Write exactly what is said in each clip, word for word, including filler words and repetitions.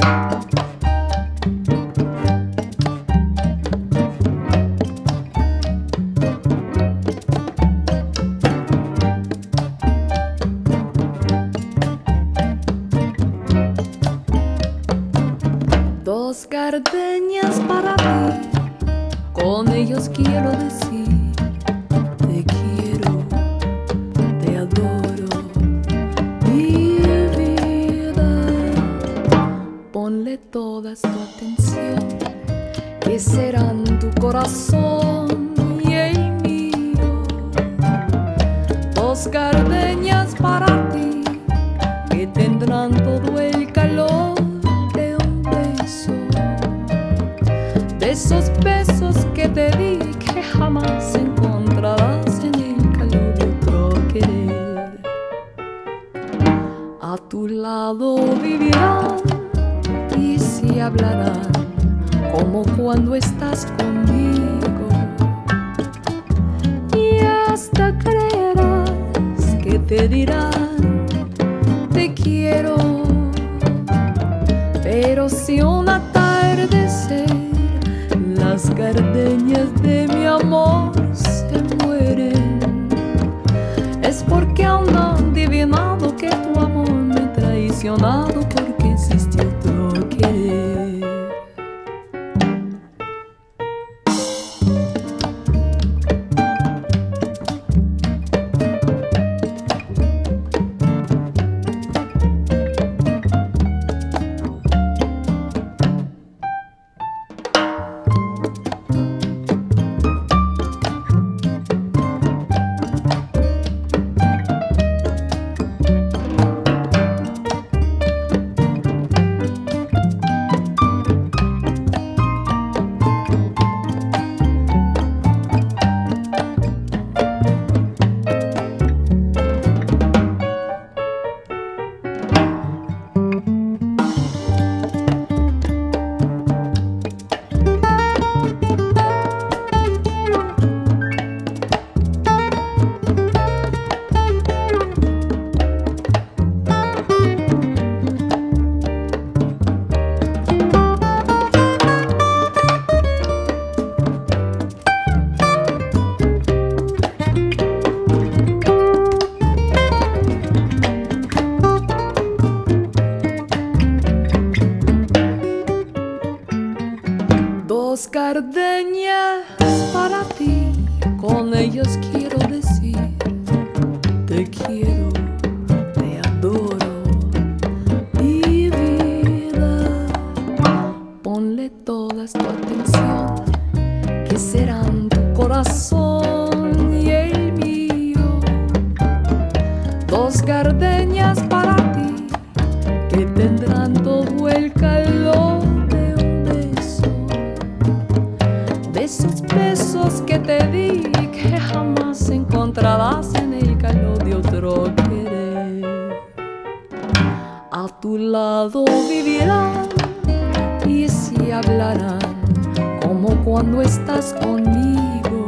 Dos gardenias para ti, con ellos quiero decir te quiero, te adoro, mi vida. Ponle toda tu atención, que serán tu corazón y el mío. Dos gardenias para ti, que tendrán todo el calor de esos besos que te di, que jamás encontrarás en el calor de otro querer. A tu lado vivirán y si hablarán como cuando estás conmigo, y hasta creerás que te dirán te quiero. Pero si un atardecer las gardenias de mi amor se mueren, es porque aún no han adivinado que tu amor me ha traicionado, porque existe otro querer. Dos gardenias para ti, con ellos quiero decir te quiero, te adoro, mi vida. Ponle toda tu atención, que serán tu corazón y el mío. Dos gardenias para ti, que tendrán todo el calor de esos besos que te di, que jamás encontrarás en el calor de otro querer. A tu lado vivirán y si hablarán como cuando estás conmigo,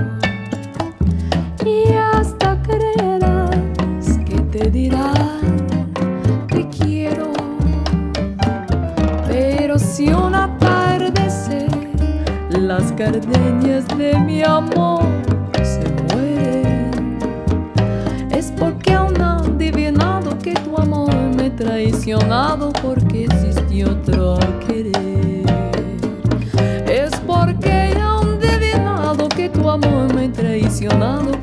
y hasta creerás que te dirán te quiero. Pero si un atardecer las gardenias de mi amor se mueren, es porque aún no han adivinado que tu amor me ha traicionado, porque existe otro querer. Es porque aún no han adivinado que tu amor me ha traicionado,